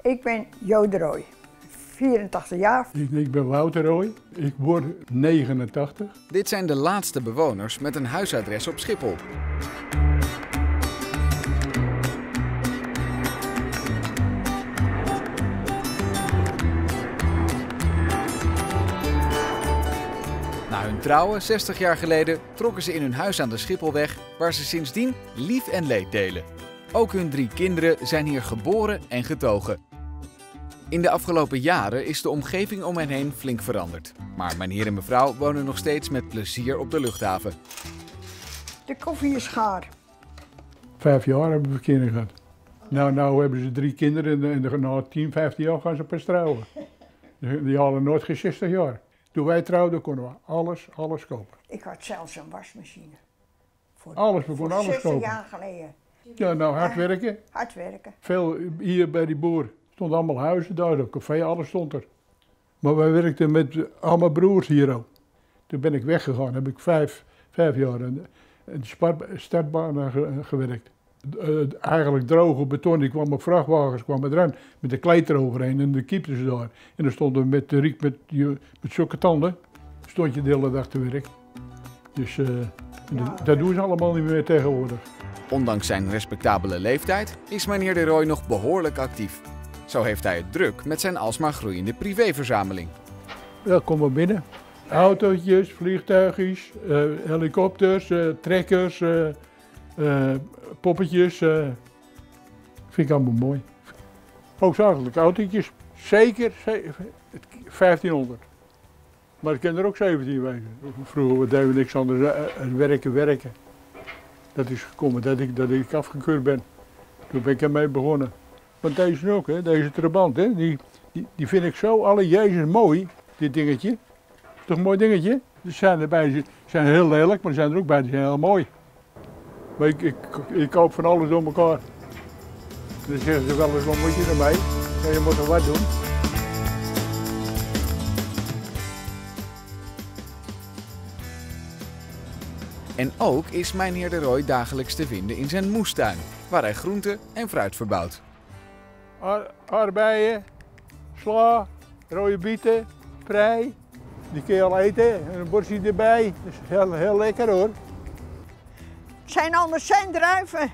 Ik ben Jo de Rooij, 84 jaar. Ik ben Wouter Rooij, ik word 89. Dit zijn de laatste bewoners met een huisadres op Schiphol. Na hun trouwen 60 jaar geleden trokken ze in hun huis aan de Schipholweg, waar ze sindsdien lief en leed delen. Ook hun 3 kinderen zijn hier geboren en getogen. In de afgelopen jaren is de omgeving om hen heen flink veranderd. Maar meneer en mevrouw wonen nog steeds met plezier op de luchthaven. De koffie is gaar. 5 jaar hebben we kinderen gehad. Nou hebben ze 3 kinderen en na 10, 15 jaar gaan ze pas trouwen. Die halen nooit geen 60 jaar. Toen wij trouwden konden we alles kopen. Ik had zelfs een wasmachine. We konden alles 60 kopen. jaar geleden. Ja, nou hard werken. Hard werken. Veel hier bij die boer. Stonden allemaal huizen daar, een café, alles stond er. Maar wij werkten met allemaal broers hier ook. Toen ben ik weggegaan, heb ik 5 jaar in de startbaan gewerkt. Eigenlijk droge beton, die kwam op vrachtwagens, kwamen eruit met de kleed eroverheen en de kiepten ze daar. En dan stonden we met de riek met zulke tanden, stond je de hele dag te werk. Dus dat doen ze allemaal niet meer tegenwoordig. Ondanks zijn respectabele leeftijd is meneer de Rooij nog behoorlijk actief. Zo heeft hij het druk met zijn alsmaar groeiende privéverzameling. Ja, kom maar binnen. Autootjes, vliegtuigjes, helikopters, trekkers, poppetjes. Vind ik allemaal mooi. Hoofdzakelijk autootjes, zeker 1500. Maar ik ken er ook 17 wezen. Vroeger deden we niks anders dan werken. Dat is gekomen dat ik afgekeurd ben. Toen ben ik ermee begonnen. Want deze ook, hè, deze trabant, hè, die vind ik zo alle Jezus mooi, dit dingetje. Toch een mooi dingetje? Er zijn erbij, die zijn heel lelijk, maar er zijn er ook bij die zijn heel mooi. Maar ik koop van alles door elkaar. Dan zeggen ze wel eens, wat moet je ermee? Ja, je moet er wat doen. En ook is meneer de Rooij dagelijks te vinden in zijn moestuin, waar hij groente en fruit verbouwt. Aardbeien, sla, rode bieten, prei. Die kun je al eten en een bordje erbij. Dat is heel lekker hoor. Het zijn druiven.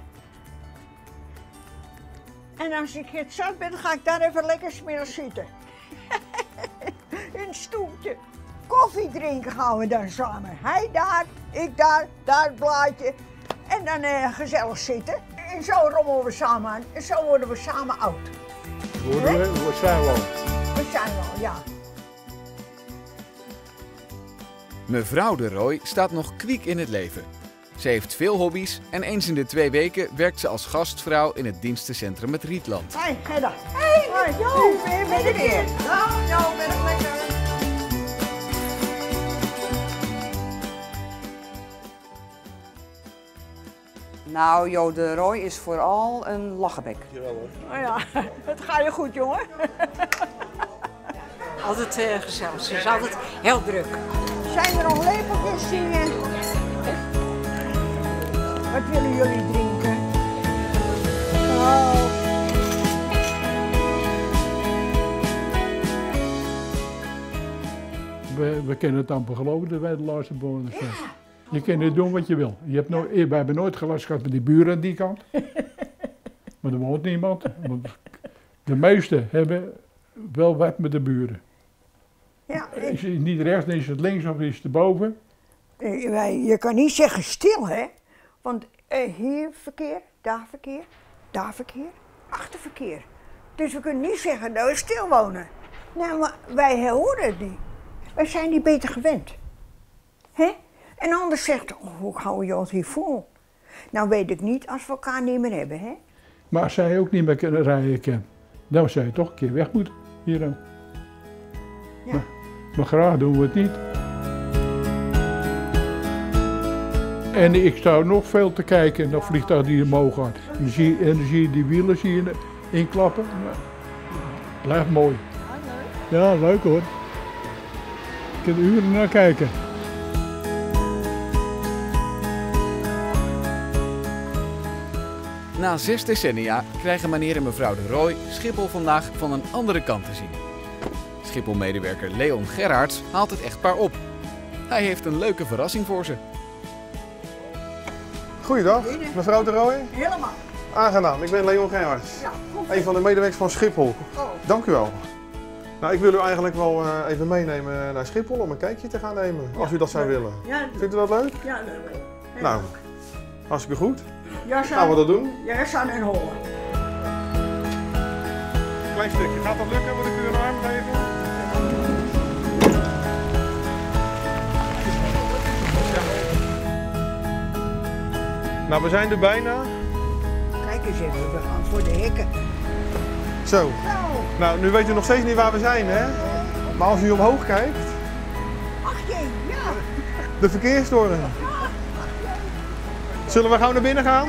En als ik het zat ben, ga ik daar even lekker 's middags zitten. In het stoeltje. Koffie drinken gaan we dan samen. Hij daar, ik daar het blaadje. En dan gezellig zitten. En zo rommelen we samen aan. En zo worden we samen oud. We zijn wel. We zijn wel, ja. Mevrouw de Rooij staat nog kwiek in het leven. Ze heeft veel hobby's en eens in de 2 weken werkt ze als gastvrouw in het dienstencentrum Het Rietland. Hoi, Hedda. Hoi, Jo, ben je weer? Nou, ben ik lekker. Nou, Jo de Rooij is vooral een lachenbek. Nou ja, het gaat je goed, jongen. Altijd gezellig. Ze is altijd heel druk. Zijn er nog lepeltjes zingen? Wat willen jullie drinken? Oh. We kunnen het amper geloven dat wij de laatste bewoners zijn. Je kunt doen wat je wil. We hebben nooit gelast gehad met die buren aan die kant. Maar er woont niemand. De meesten hebben wel wat met de buren. Ja, Is het niet rechts, dan is het links of is het erboven. je kan niet zeggen stil, hè? Want hier verkeer, daar verkeer, achterverkeer. Dus we kunnen niet zeggen dat we stil wonen. Nou, maar wij horen het niet. Wij zijn niet beter gewend. Hè? En anders zegt, hoe hou je ons hier vol? Nou weet ik niet als we elkaar niet meer hebben, hè? Maar als zij ook niet meer kunnen rijden, dan zou je toch een keer weg moeten hier dan. Ja. Maar graag doen we het niet. En ik sta nog veel te kijken naar vliegtuigen die omhoog gaan. En dan zie je die wielen inklappen. Ja. Blijft mooi. Ja, leuk hoor. Ik kan er uren naar kijken. Na 6 decennia krijgen meneer en mevrouw de Rooij Schiphol vandaag van een andere kant te zien. Schiphol-medewerker Leon Gerhards haalt het echtpaar op. Hij heeft een leuke verrassing voor ze. Goeiedag, mevrouw de Rooij. Helemaal. Aangenaam, ik ben Leon Gerhards. Ja, goed. Een van de medewerkers van Schiphol. Oh. Dank u wel. Nou, ik wil u eigenlijk wel even meenemen naar Schiphol om een kijkje te gaan nemen, als u dat zou willen. Ja, Vindt u dat leuk? ja, leuk. Heel Nou, leuk. hartstikke goed. Ja, Gaan we dat doen? Ja, zijn in Holland. Klein stukje. Gaat dat lukken? Moet ik u een arm geven? Nou, we zijn er bijna. Kijk eens even, we gaan voor de hekken. Zo. Nou, Nou, nu weet u nog steeds niet waar we zijn, hè? Maar als u omhoog kijkt, ach jee, ja. de verkeerstoren. Zullen we gauw naar binnen gaan?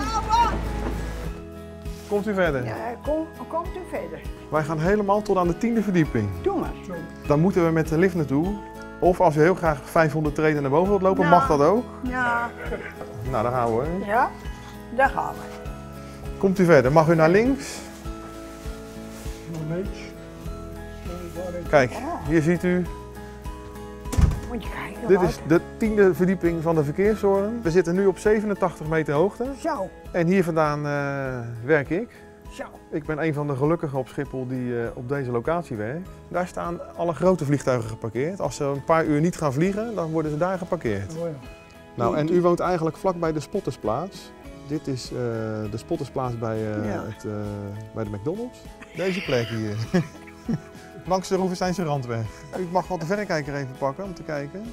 Komt u verder? Ja, komt u verder. Wij gaan helemaal tot aan de 10e verdieping. Doe maar. Dan moeten we met de lift naartoe. Of als u heel graag 500 treden naar boven wilt lopen, Nou. mag dat ook. Ja, Nou, daar gaan we. Hè. ja, daar gaan we. Komt u verder. Mag u naar links? Kijk, hier ziet u. Moet je kijken. Dit wat. is de 10e verdieping van de verkeerstoren. We zitten nu op 87 meter hoogte. Zo, En hier vandaan werk ik. zo. Ik ben een van de gelukkigen op Schiphol die op deze locatie werkt. Daar staan alle grote vliegtuigen geparkeerd. Als ze een paar uur niet gaan vliegen, dan worden ze daar geparkeerd. Oh ja. Nou, en u woont eigenlijk vlakbij de Spottersplaats. Dit is de Spottersplaats bij, bij de McDonald's. Deze plek hier. Langs de Roevesteinse Randweg. U mag wel de verrekijker even pakken om te kijken.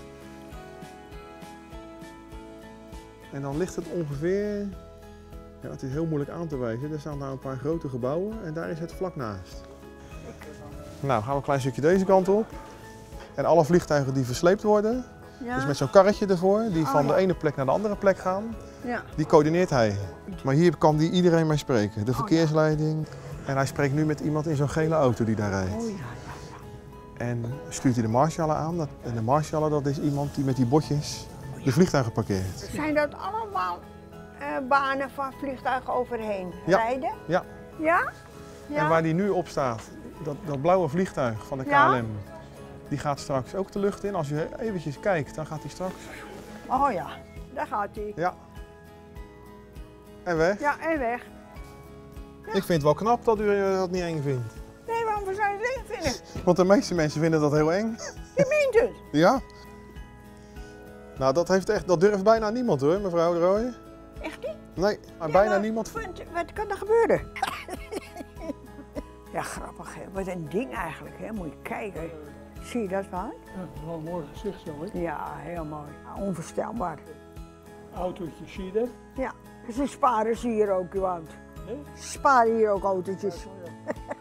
En dan ligt het ongeveer, ja, het is heel moeilijk aan te wijzen. Er staan daar een paar grote gebouwen en daar is het vlak naast. Nou, gaan we een klein stukje deze kant op. En alle vliegtuigen die versleept worden, Ja, dus met zo'n karretje ervoor, die van ja. de ene plek naar de andere plek gaan, ja. die coördineert hij. Maar hier kan die iedereen mee spreken. De verkeersleiding. En hij spreekt nu met iemand in zo'n gele auto die daar rijdt. Oh ja. En stuurt hij de marshallen aan. En de marshallen, dat is iemand die met die bordjes de vliegtuigen parkeert. Zijn dat allemaal banen van vliegtuigen overheen Ja. rijden? Ja. Ja? Ja? En waar die nu op staat, dat blauwe vliegtuig van de KLM, Ja. die gaat straks ook de lucht in. Als u eventjes kijkt, dan gaat hij straks. Oh ja, daar gaat hij. Ja. En weg. Ja, en weg. Ik vind het wel knap dat u dat niet eng vindt. Nee, waarom zou je het eng vinden? Want de meeste mensen vinden dat heel eng. Je meent het. Ja. Nou, dat durft bijna niemand hoor, mevrouw de Rooij. Echt niet? Nee, maar Ja, bijna maar niemand. Wat kan er gebeuren? Ja, grappig hè. Wat een ding eigenlijk hè. Moet je kijken. Zie je dat wel? Ja, wel een mooi gezicht zo, hè? Ja, heel mooi. Onvoorstelbaar. Autootjes, zie je dat? Ja, ze sparen ze hier ook, Wout. Nee? Ze sparen hier ook autootjes. Oh ja.